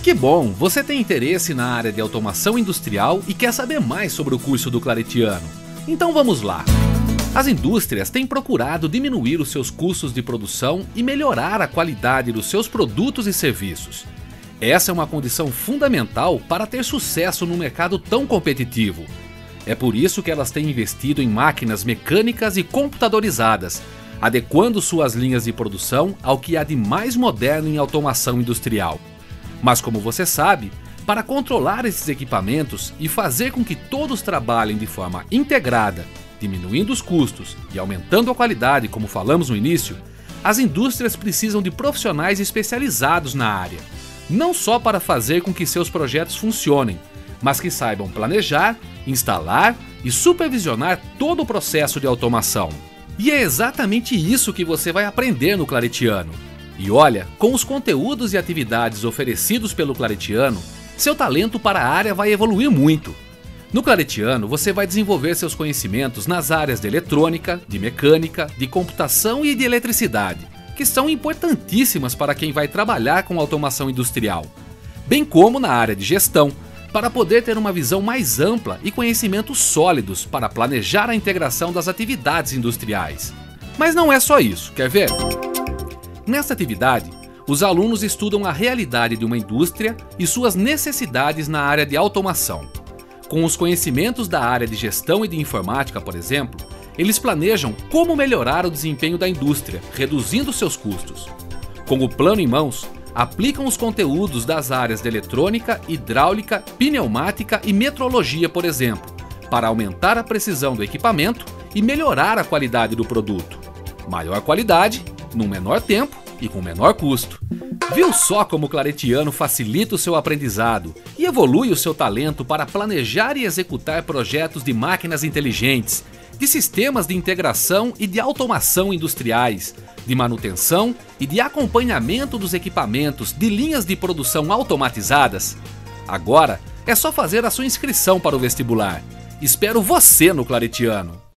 Que bom, você tem interesse na área de automação industrial e quer saber mais sobre o curso do Claretiano. Então vamos lá! As indústrias têm procurado diminuir os seus custos de produção e melhorar a qualidade dos seus produtos e serviços. Essa é uma condição fundamental para ter sucesso num mercado tão competitivo. É por isso que elas têm investido em máquinas mecânicas e computadorizadas, adequando suas linhas de produção ao que há de mais moderno em automação industrial. Mas como você sabe, para controlar esses equipamentos e fazer com que todos trabalhem de forma integrada, diminuindo os custos e aumentando a qualidade, como falamos no início, as indústrias precisam de profissionais especializados na área, não só para fazer com que seus projetos funcionem, mas que saibam planejar, instalar e supervisionar todo o processo de automação. E é exatamente isso que você vai aprender no Claretiano. E olha, com os conteúdos e atividades oferecidos pelo Claretiano, seu talento para a área vai evoluir muito. No Claretiano, você vai desenvolver seus conhecimentos nas áreas de eletrônica, de mecânica, de computação e de eletricidade, que são importantíssimas para quem vai trabalhar com automação industrial, bem como na área de gestão, para poder ter uma visão mais ampla e conhecimentos sólidos para planejar a integração das atividades industriais. Mas não é só isso, quer ver? Nesta atividade, os alunos estudam a realidade de uma indústria e suas necessidades na área de automação. Com os conhecimentos da área de gestão e de informática, por exemplo, eles planejam como melhorar o desempenho da indústria, reduzindo seus custos. Com o plano em mãos, aplicam os conteúdos das áreas de eletrônica, hidráulica, pneumática e metrologia, por exemplo, para aumentar a precisão do equipamento e melhorar a qualidade do produto. Maior qualidade, num menor tempo e com menor custo. Viu só como o Claretiano facilita o seu aprendizado e evolui o seu talento para planejar e executar projetos de máquinas inteligentes, de sistemas de integração e de automação industriais, de manutenção e de acompanhamento dos equipamentos de linhas de produção automatizadas? Agora é só fazer a sua inscrição para o vestibular. Espero você no Claretiano!